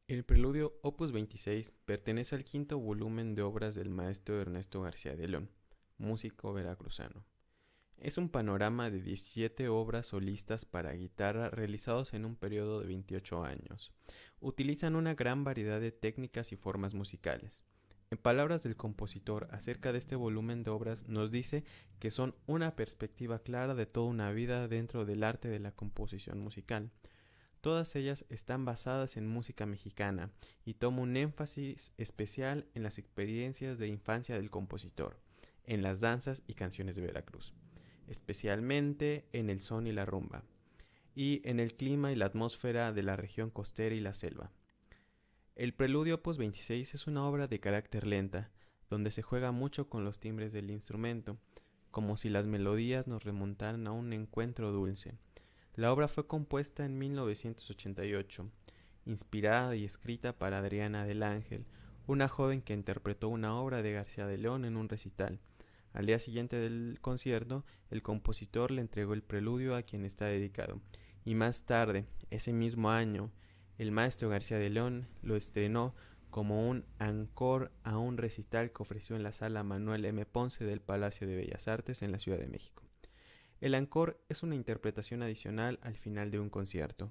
El Preludio Opus 26 pertenece al quinto volumen de obras del maestro Ernesto García de León, músico veracruzano. Es un panorama de 17 obras solistas para guitarra realizados en un periodo de 28 años. Utilizan una gran variedad de técnicas y formas musicales. En palabras del compositor acerca de este volumen de obras nos dice que son una perspectiva clara de toda una vida dentro del arte de la composición musical. Todas ellas están basadas en música mexicana y toma un énfasis especial en las experiencias de infancia del compositor, en las danzas y canciones de Veracruz, especialmente en el son y la rumba, y en el clima y la atmósfera de la región costera y la selva. El Preludio Opus 26 es una obra de carácter lenta, donde se juega mucho con los timbres del instrumento, como si las melodías nos remontaran a un encuentro dulce. La obra fue compuesta en 1988, inspirada y escrita para Adriana del Ángel, una joven que interpretó una obra de García de León en un recital. Al día siguiente del concierto, el compositor le entregó el preludio a quien está dedicado, y más tarde, ese mismo año, el maestro García de León lo estrenó como un encore a un recital que ofreció en la sala Manuel M. Ponce del Palacio de Bellas Artes en la Ciudad de México. El encore es una interpretación adicional al final de un concierto.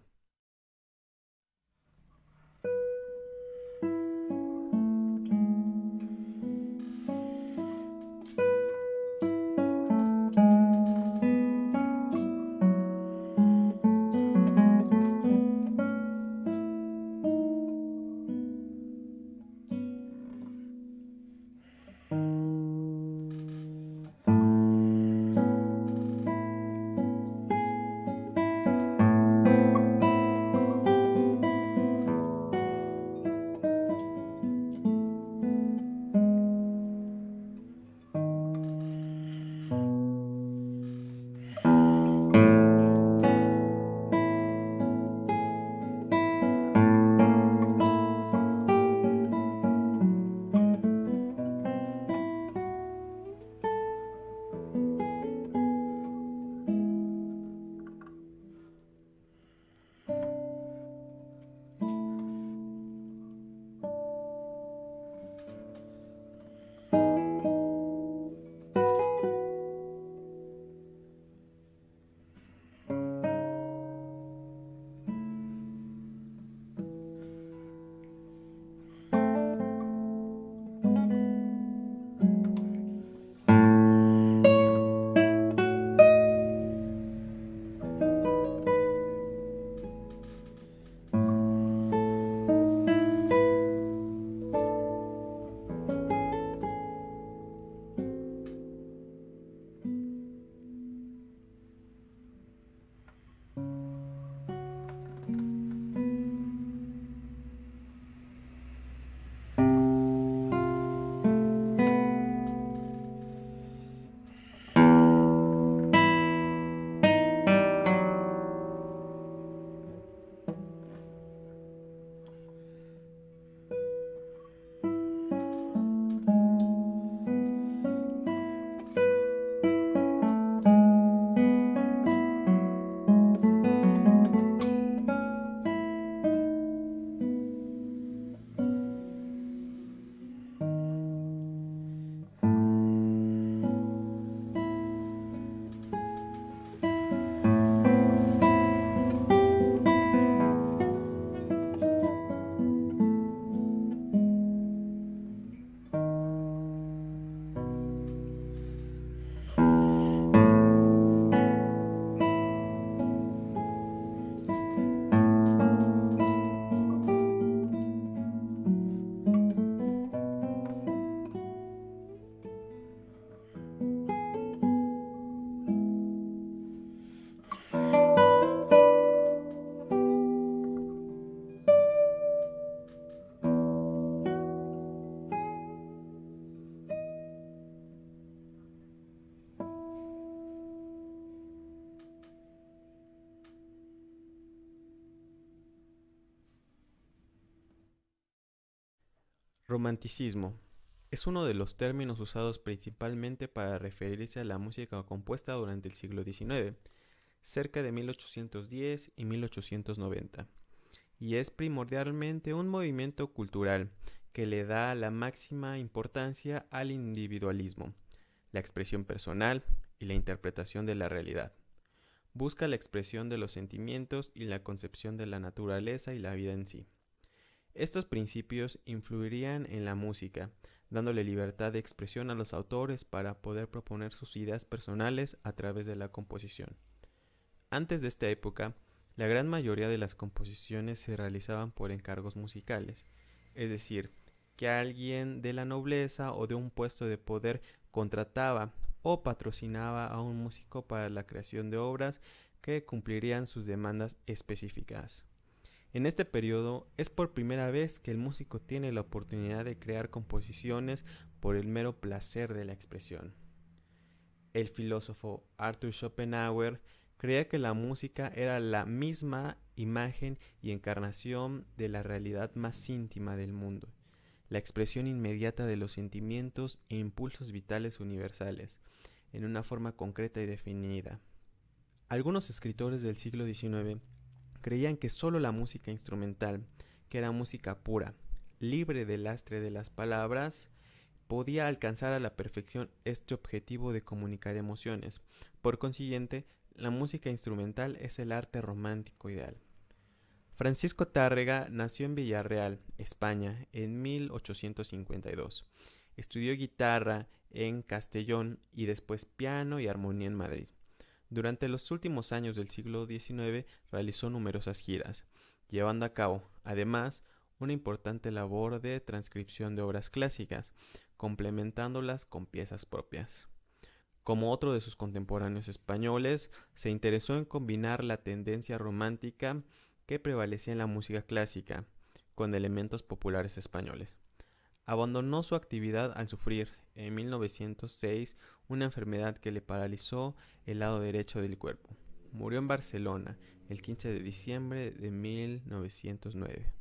Romanticismo es uno de los términos usados principalmente para referirse a la música compuesta durante el siglo XIX, cerca de 1810 y 1890, y es primordialmente un movimiento cultural que le da la máxima importancia al individualismo, la expresión personal y la interpretación de la realidad. Busca la expresión de los sentimientos y la concepción de la naturaleza y la vida en sí. Estos principios influirían en la música, dándole libertad de expresión a los autores para poder proponer sus ideas personales a través de la composición. Antes de esta época, la gran mayoría de las composiciones se realizaban por encargos musicales, es decir, que alguien de la nobleza o de un puesto de poder contrataba o patrocinaba a un músico para la creación de obras que cumplirían sus demandas específicas. En este periodo es por primera vez que el músico tiene la oportunidad de crear composiciones por el mero placer de la expresión. El filósofo Arthur Schopenhauer creía que la música era la misma imagen y encarnación de la realidad más íntima del mundo, la expresión inmediata de los sentimientos e impulsos vitales universales, en una forma concreta y definida. Algunos escritores del siglo XIX creían que solo la música instrumental, que era música pura, libre del lastre de las palabras, podía alcanzar a la perfección este objetivo de comunicar emociones. Por consiguiente, la música instrumental es el arte romántico ideal. Francisco Tárrega nació en Villarreal, España, en 1852. Estudió guitarra en Castellón y después piano y armonía en Madrid. Durante los últimos años del siglo XIX realizó numerosas giras, llevando a cabo, además, una importante labor de transcripción de obras clásicas, complementándolas con piezas propias. Como otro de sus contemporáneos españoles, se interesó en combinar la tendencia romántica que prevalecía en la música clásica con elementos populares españoles. Abandonó su actividad al sufrir, en 1906, una enfermedad que le paralizó el lado derecho del cuerpo. Murió en Barcelona el 15 de diciembre de 1909.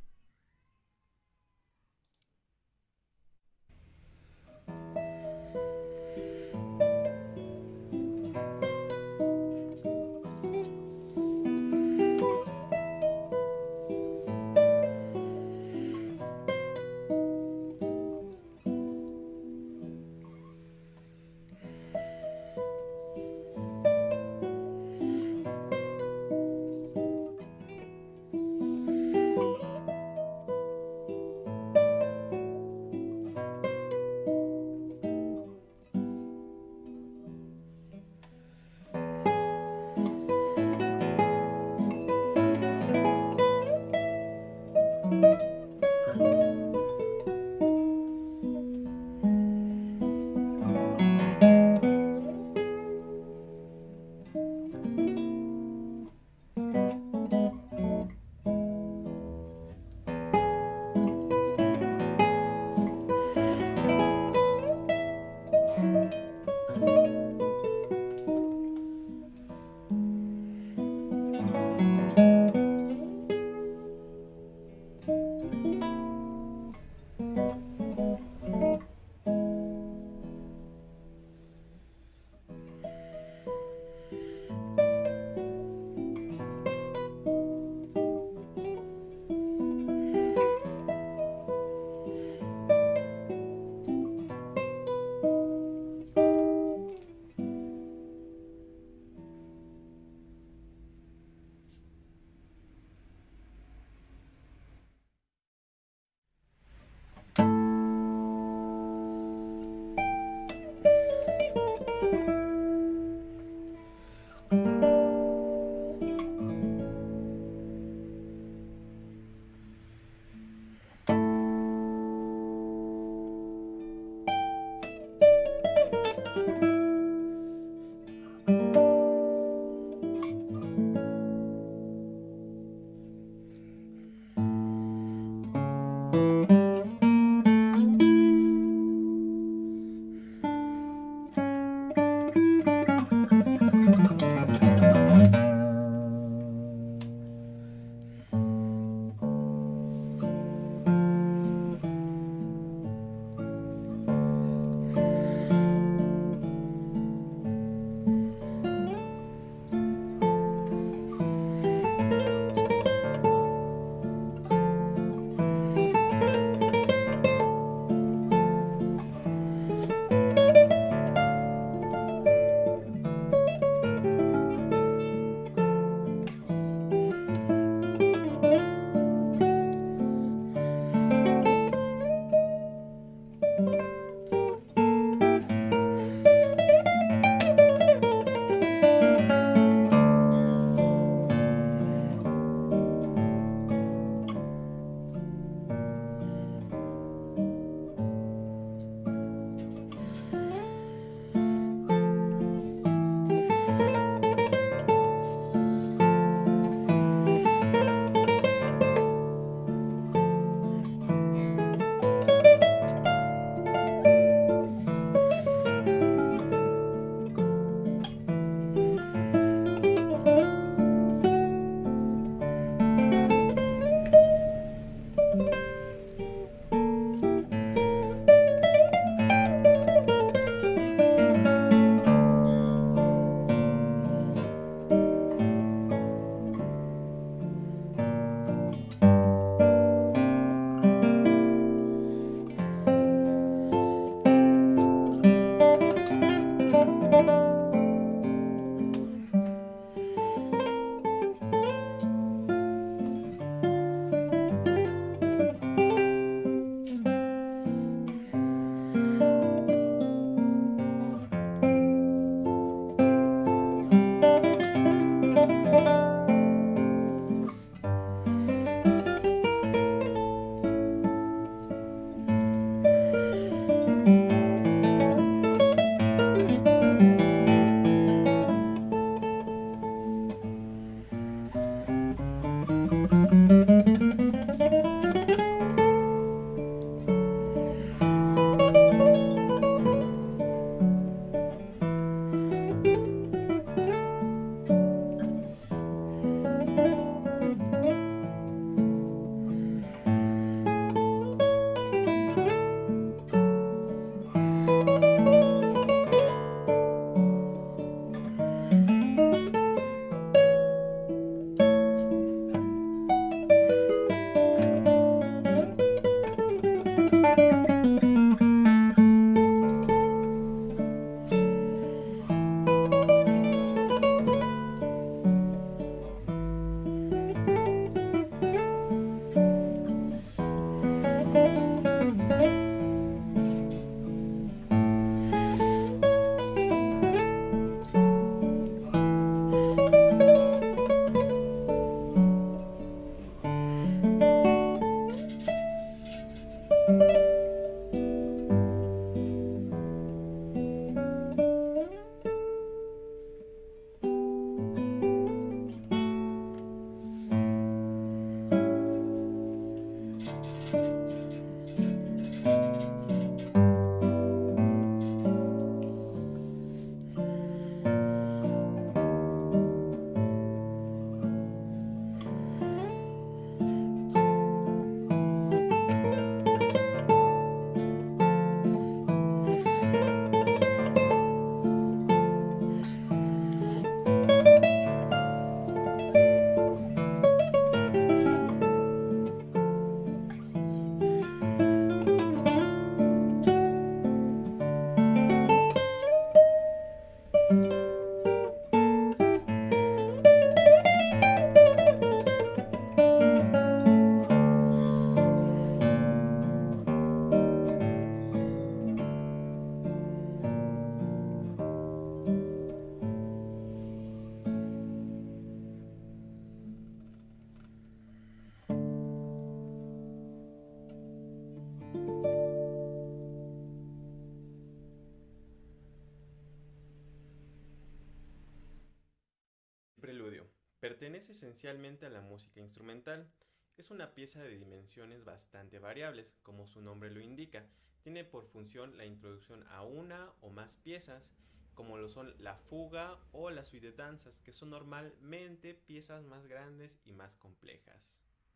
Preludio. Pertenece esencialmente a la música instrumental. Es una pieza de dimensiones bastante variables, como su nombre lo indica. Tiene por función la introducción a una o más piezas, como lo son la fuga o la suite de danzas, que son normalmente piezas más grandes y más complejas.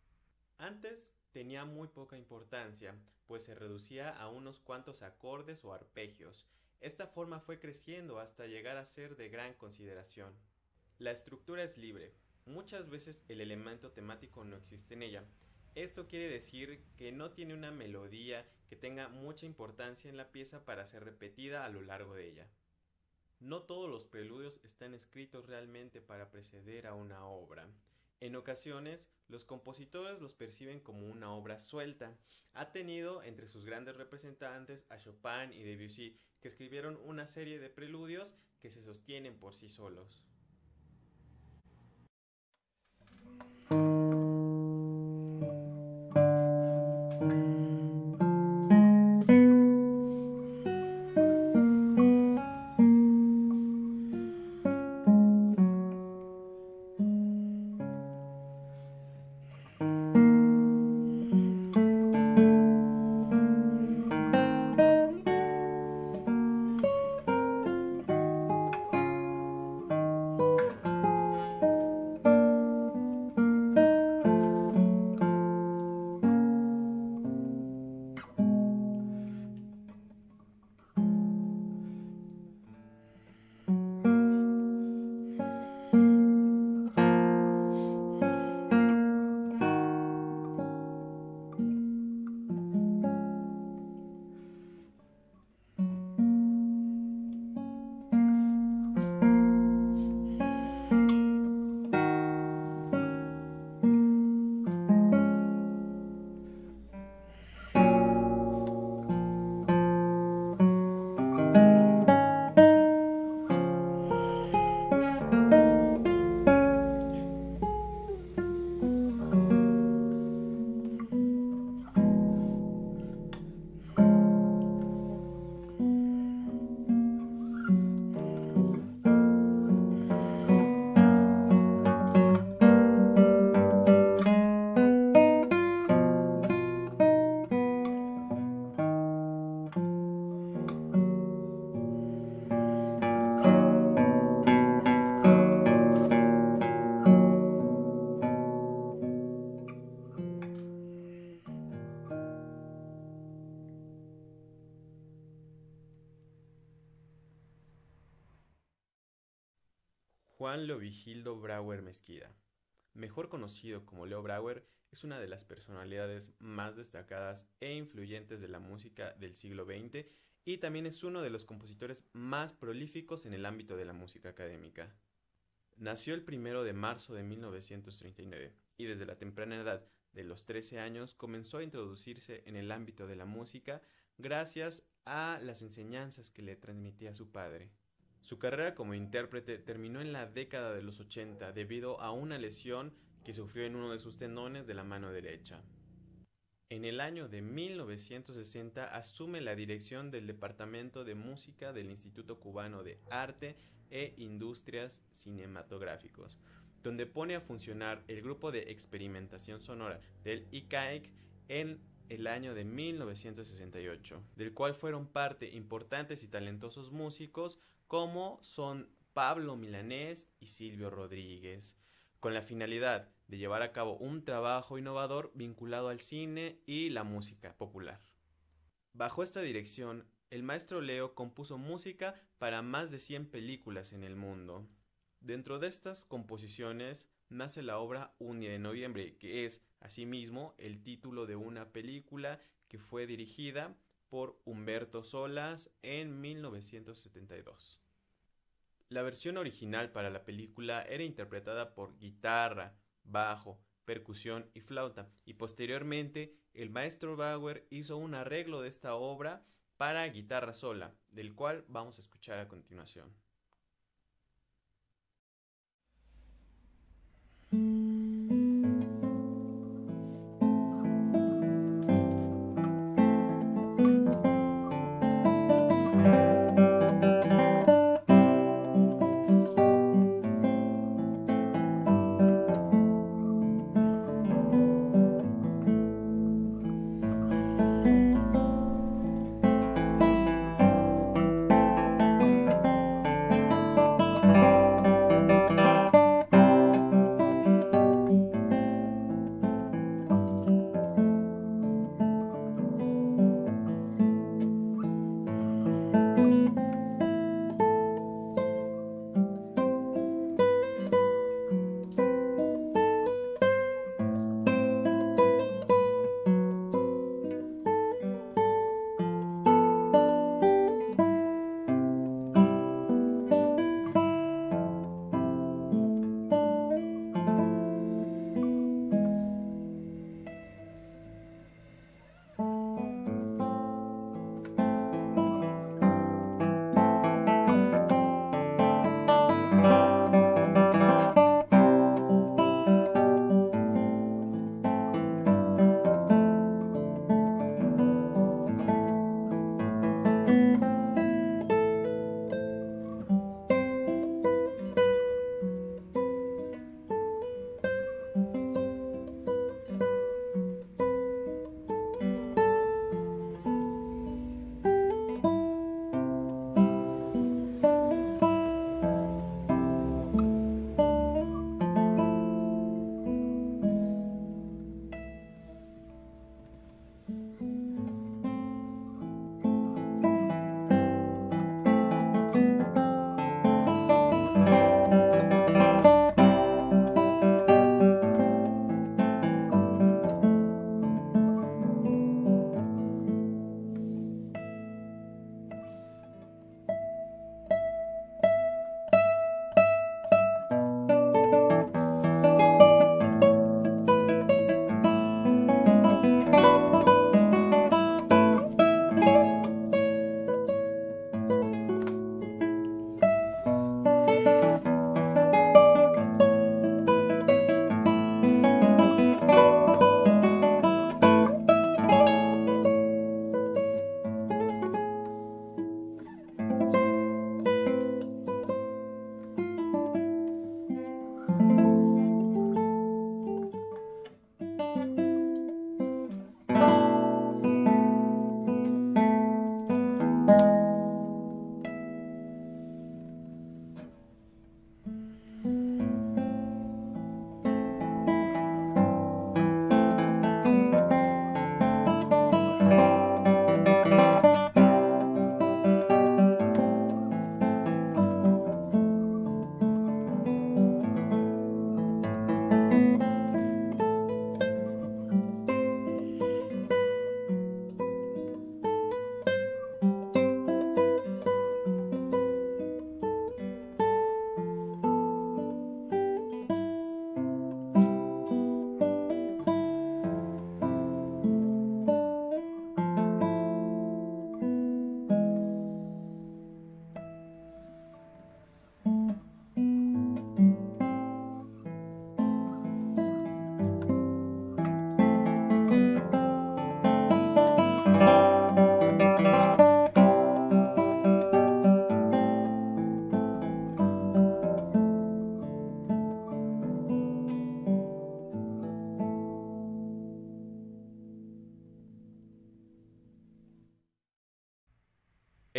Antes tenía muy poca importancia, pues se reducía a unos cuantos acordes o arpegios. Esta forma fue creciendo hasta llegar a ser de gran consideración. La estructura es libre. Muchas veces el elemento temático no existe en ella. Esto quiere decir que no tiene una melodía que tenga mucha importancia en la pieza para ser repetida a lo largo de ella. No todos los preludios están escritos realmente para preceder a una obra. En ocasiones, los compositores los perciben como una obra suelta. Ha tenido entre sus grandes representantes a Chopin y Debussy, que escribieron una serie de preludios que se sostienen por sí solos. Juan Leovigildo Brouwer Mesquida, mejor conocido como Leo Brouwer, es una de las personalidades más destacadas e influyentes de la música del siglo XX y también es uno de los compositores más prolíficos en el ámbito de la música académica. Nació el 1 de marzo de 1939 y desde la temprana edad de los 13 años comenzó a introducirse en el ámbito de la música gracias a las enseñanzas que le transmitía su padre. Su carrera como intérprete terminó en la década de los 80 debido a una lesión que sufrió en uno de sus tendones de la mano derecha. En el año de 1960 asume la dirección del Departamento de Música del Instituto Cubano de Arte e Industrias Cinematográficos, donde pone a funcionar el grupo de experimentación sonora del ICAIC en el año de 1968, del cual fueron parte importantes y talentosos músicos como son Pablo Milanés y Silvio Rodríguez, con la finalidad de llevar a cabo un trabajo innovador vinculado al cine y la música popular. Bajo esta dirección, el maestro Leo compuso música para más de 100 películas en el mundo. Dentro de estas composiciones nace la obra Un día de noviembre, que es, asimismo, el título de una película que fue dirigida por Humberto Solas en 1972. La versión original para la película era interpretada por guitarra, bajo, percusión y flauta, y posteriormente el maestro Brouwer hizo un arreglo de esta obra para guitarra sola, del cual vamos a escuchar a continuación.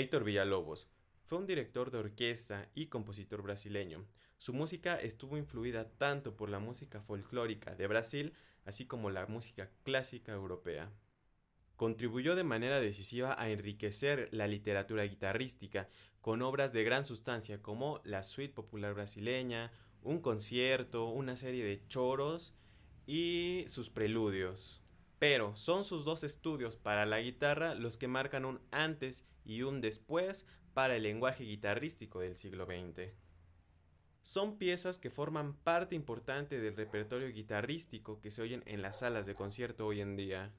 Heitor Villa-Lobos fue un director de orquesta y compositor brasileño. Su música estuvo influida tanto por la música folclórica de Brasil, así como la música clásica europea. Contribuyó de manera decisiva a enriquecer la literatura guitarrística con obras de gran sustancia como la Suite Popular Brasileña, un concierto, una serie de choros y sus preludios. Pero son sus dos estudios para la guitarra los que marcan un antes y un después para el lenguaje guitarrístico del siglo XX. Son piezas que forman parte importante del repertorio guitarrístico que se oyen en las salas de concierto hoy en día.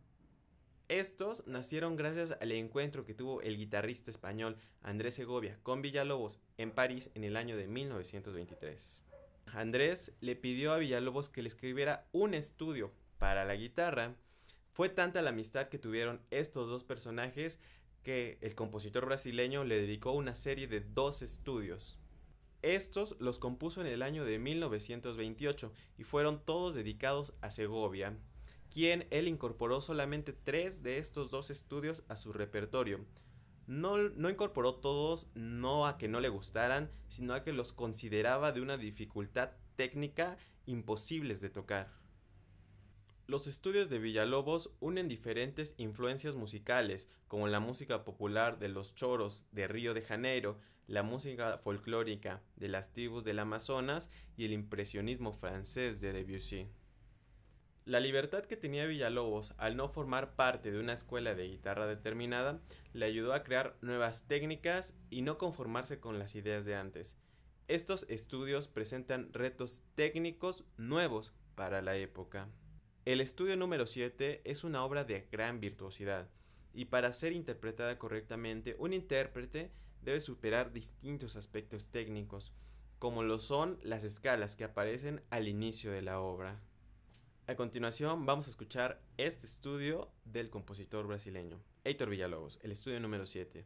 Estos nacieron gracias al encuentro que tuvo el guitarrista español Andrés Segovia con Villa-Lobos en París en el año de 1923. Andrés le pidió a Villa-Lobos que le escribiera un estudio para la guitarra. Fue tanta la amistad que tuvieron estos dos personajes que el compositor brasileño le dedicó una serie de 2 estudios. Estos los compuso en el año de 1928 y fueron todos dedicados a Segovia, quien él incorporó solamente 3 de estos 2 estudios a su repertorio. No incorporó todos, no a que no le gustaran, sino a que los consideraba de una dificultad técnica imposibles de tocar. Los estudios de Villa-Lobos unen diferentes influencias musicales, como la música popular de los choros de Río de Janeiro, la música folclórica de las tribus del Amazonas y el impresionismo francés de Debussy. La libertad que tenía Villa-Lobos al no formar parte de una escuela de guitarra determinada le ayudó a crear nuevas técnicas y no conformarse con las ideas de antes. Estos estudios presentan retos técnicos nuevos para la época. El estudio número 7 es una obra de gran virtuosidad y para ser interpretada correctamente, un intérprete debe superar distintos aspectos técnicos, como lo son las escalas que aparecen al inicio de la obra. A continuación vamos a escuchar este estudio del compositor brasileño, Heitor Villa-Lobos, el estudio número 7.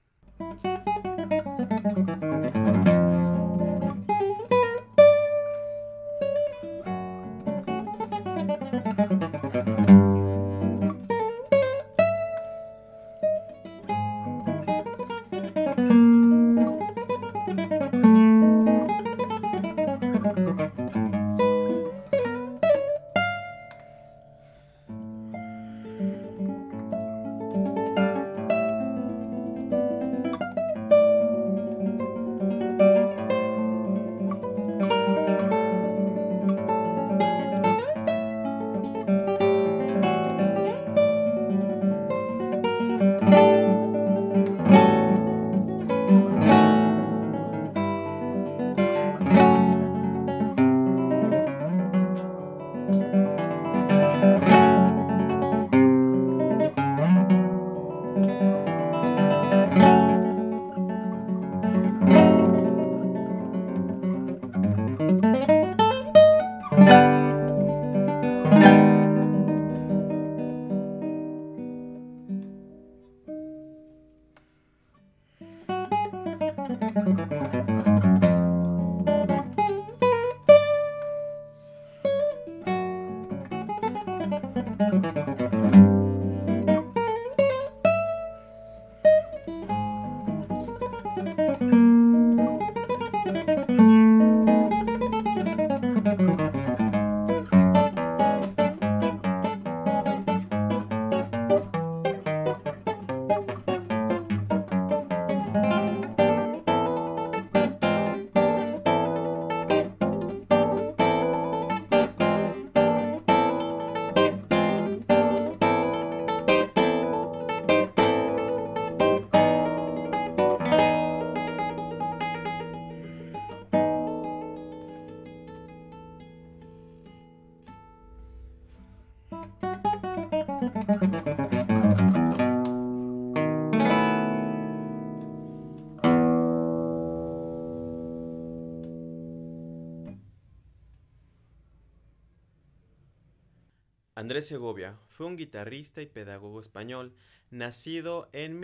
Andrés Segovia fue un guitarrista y pedagogo español, nacido en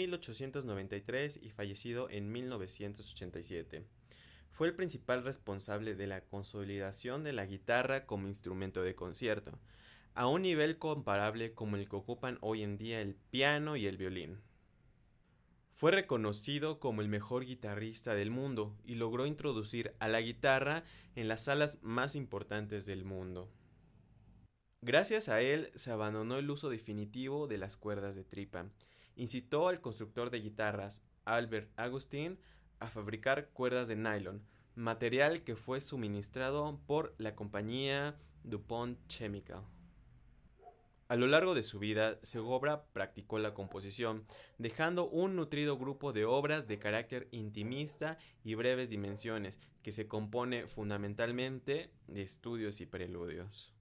1893 y fallecido en 1987. Fue el principal responsable de la consolidación de la guitarra como instrumento de concierto, a un nivel comparable como el que ocupan hoy en día el piano y el violín. Fue reconocido como el mejor guitarrista del mundo y logró introducir a la guitarra en las salas más importantes del mundo. Gracias a él se abandonó el uso definitivo de las cuerdas de tripa. Incitó al constructor de guitarras, Albert Augustin, a fabricar cuerdas de nylon, material que fue suministrado por la compañía DuPont Chemical. A lo largo de su vida, Segovia practicó la composición, dejando un nutrido grupo de obras de carácter intimista y breves dimensiones, que se compone fundamentalmente de estudios y preludios.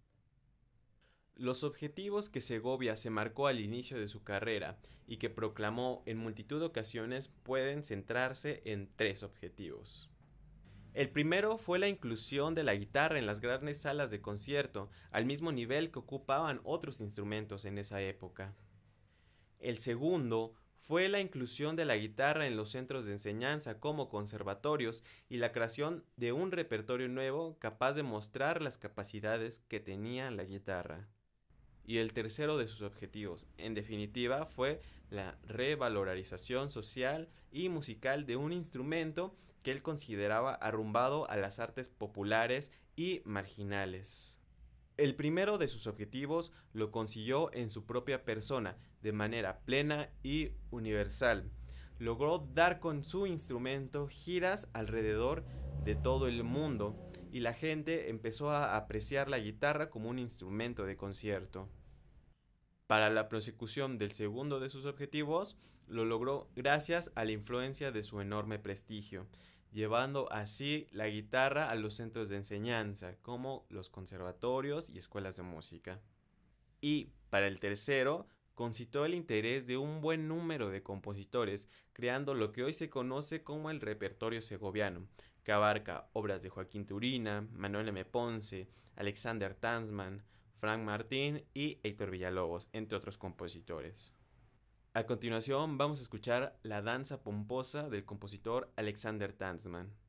Los objetivos que Segovia se marcó al inicio de su carrera y que proclamó en multitud de ocasiones pueden centrarse en tres objetivos. El primero fue la inclusión de la guitarra en las grandes salas de concierto, al mismo nivel que ocupaban otros instrumentos en esa época. El segundo fue la inclusión de la guitarra en los centros de enseñanza como conservatorios y la creación de un repertorio nuevo capaz de mostrar las capacidades que tenía la guitarra. Y el tercero de sus objetivos, en definitiva, fue la revalorización social y musical de un instrumento que él consideraba arrumbado a las artes populares y marginales. El primero de sus objetivos lo consiguió en su propia persona, de manera plena y universal. Logró dar con su instrumento giras alrededor de todo el mundo y la gente empezó a apreciar la guitarra como un instrumento de concierto. Para la prosecución del segundo de sus objetivos, lo logró gracias a la influencia de su enorme prestigio, llevando así la guitarra a los centros de enseñanza, como los conservatorios y escuelas de música. Y para el tercero, concitó el interés de un buen número de compositores, creando lo que hoy se conoce como el repertorio segoviano, que abarca obras de Joaquín Turina, Manuel M. Ponce, Alexander Tanzmann, Frank Martín y Héctor Villalobos, entre otros compositores. A continuación vamos a escuchar La danza pomposa del compositor Alexander Tanzmann.